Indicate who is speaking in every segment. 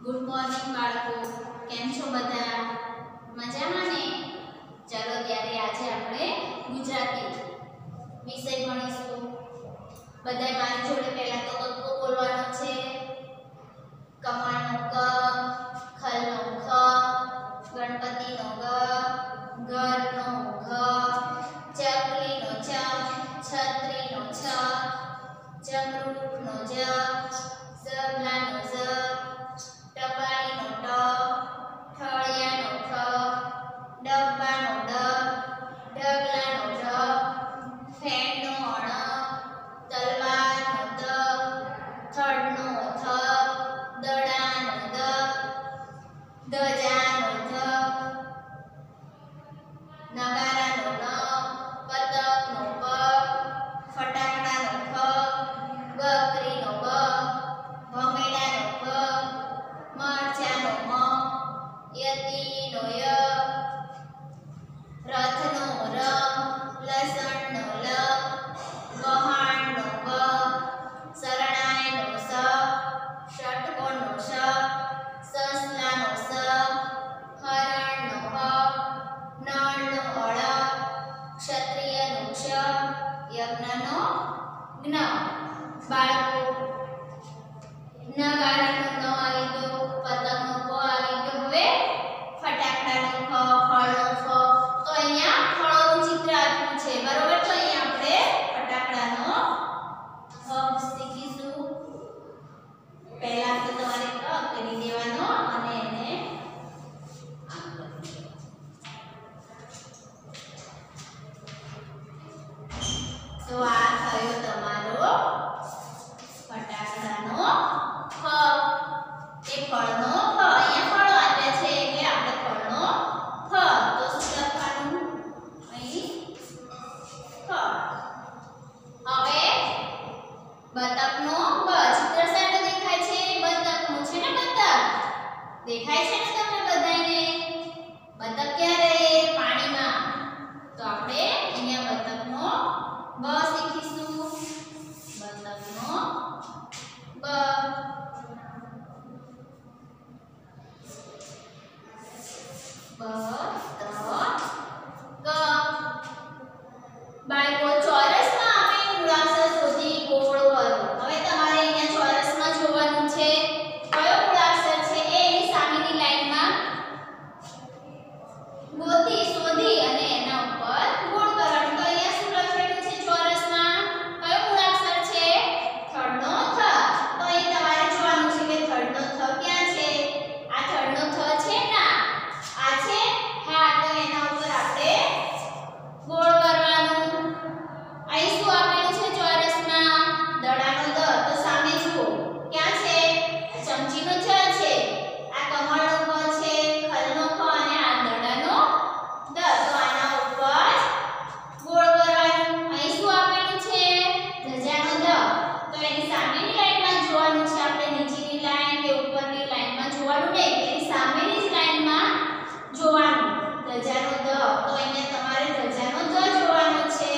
Speaker 1: Good morning બાળકો, કેમ છો બધા? મજામાં ને? ચાલો ત્યારે આજે આપણે ગુજરાતી વિષય ભણીશું. બધાય મારી જોડે પહેલા તો કક્કો બોલવાનો છે. કમાનો ક, ખલનો ખ, ગણપતિનો ગ, ઘરનો ઘ, ચકલીનો ચ, છત્રીનો છ, જમરૂખનો જ, ઝબલાનો ઝ, ટપાલીનો ટ, ઠળિયાનો ઠ, ડબ્બાનો ડ, ઢગલાનો ઢ, ફેણનો અણ, તલવારનો ત, થડનો થ, દડાનો દ, ધજાનો ધ, નગારાનો ન, પતંગનો પ, ફટાકડાનો ફ, બકરીનો બ, ભમેડાનો ભ, મરચાનો મ, યતીનો ય, રથનો ર, લસણનો લ, વહાણનો વ, શરણાઈનો સ, ષટકોનો શ, સસલાનો સ, હરણનો હ, નળનો અળ, ક્ષત્રિયનો ક્ષ, યજ્ઞનો જ્ઞ. બાળકો, નગારાનો ન આવી ગયો, પતંગનો પ આવી ગયો. હવે ફટાકડાનો ફ, ફળનો ફ. તો અહીંયા ફળોનું ચિત્ર આપ્યું છે, બરોબર? તો અહીંયા આપણે ફટાકડાનો ફ શીખીશું. પહેલા તો તમારે ક કરી દેવાનો અને એને આમ કરી દેવાનો. તો આ થયો તમારો ફટાકડાનો ફ. એ ફળનો ફ. અહીંયા ફળો આપ્યા છે એટલે આપણે ફળનો ફ. તો શું લખવાનું? અહીં ફ. હવે બતકનો બ. ચિત્ર સામે દેખાય છે, બતકનું છે ને બતક. દેખાય છે ને તમને બધાને? બતક ક્યારે? પાણીમાં. તો આપણે અહીંયા બતકનો બ શીખીશું. બતકનો બ. બાળકો, ચોરસમાં આપણે મૂળાક્ષર શોધી ગોળ કરો. હવે તમારે અહીંયા ચોરસમાં જોવાનું છે કયો મૂળાક્ષર છે એ એની સામેની લાઈનમાં ગોતી શોધી અને એના ઉપર ગોળ કરવાનું. તો અહીંયા શું લખેલું છે ચોરસમાં? કયો મૂળાક્ષર છે? થડનો થ. તો અહીં તમારે જોવાનું છે કે થડનો થ ક્યાં છે? આ થડનો થ છે ના? આ છે? હા, તો એના ઉપર આપણે ગોળ કરવાનું. અહીં શું આપેલું છે ચોરસમાં? દડાનો દ. તો સામે જુઓ ક્યાં છે? આ ચમચીનો ચ છે, આ કમળનો ક છે, ખલનો ખ અને આ દડાનો દ. તો આના ઉપર ગોળ કરવાનું. અહીં શું આપેલું છે? ધજાનો ધ. તો એની સામેની લાઈનમાં જોવાનું છે આપણે, નીચેની લાઈન કે ઉપરની લાઈનમાં જોવાનું નહીં, એની સામેની જ લાઈનમાં જોવાનું. ધજાનો ધ. તો અહીંયા તમારે ધજાનો ધ જોવાનો છે.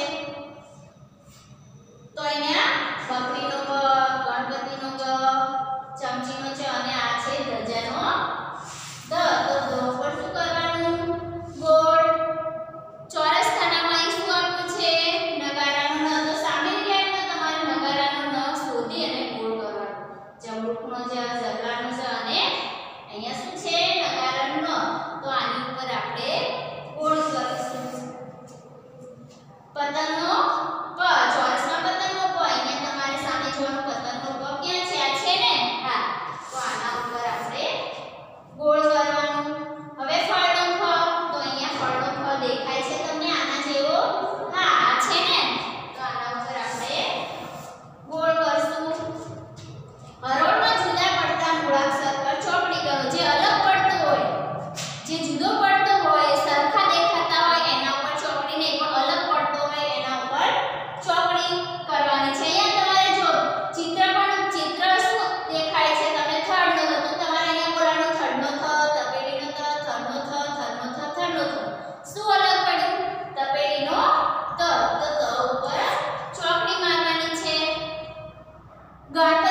Speaker 1: તો અહીંયા બકરીનો બ, ગણપતિનો ગ, ચમચીનો ચ અને આ છે ધજાનો દ. તો દ ઉપર શું કરવાનું? ગોળ. ચોરસ ખાનામાં અહીં શું આપ્યું છે? નગારાનો ન. તો સામેની લાઈનમાં તમારે નગારાનો ન શોધી અને ગોળ કરવાનો. જમરૂખનો જ, ઝબલાનો જ અને અહીંયા શું છે? નગારાનો ન. તો આની ઉપર આપણે ગોળ કરીશું. પતંગનો પ. ચોરસમાં પતંગનો પ. અહીંયા તમારે સામે જોવાનું પતંગનો પ ક્યાં છે? આ છે ને? હા. તો આના ઉપર આપણે ગોળ કરવાનું. હવે ફળનો ફ. તો અહીંયા ફળનો ફ દેખાય છે તમને આના જેવો? હા, આ છે ને? તો આના ઉપર આપણે ગોળ કરશું. હરોળમાં જુદા પડતા મૂળાક્ષર પર ચોકડી કરો. જે અલગ પડતો હોય, જે જુદો પડતો હોય, સરખા દેખાતા હોય એના ઉપર ચોકડી નહીં, પણ અલગ પડતો હોય એના ઉપર ચોકડી કરવાની છે. અહીંયા તમારે જો ચિત્ર શું દેખાય છે? તમે થડનો થ. તો તમારે અહીંયા બોલવાનું થડનો થ, તપેલીનો ત, થડનો થ, થડનો થ, થડનો થ. શું અલગ પડ્યું? તપેલીનો ત. તો ત ઉપર ચોકડી મારવાની છે. ગણપતિ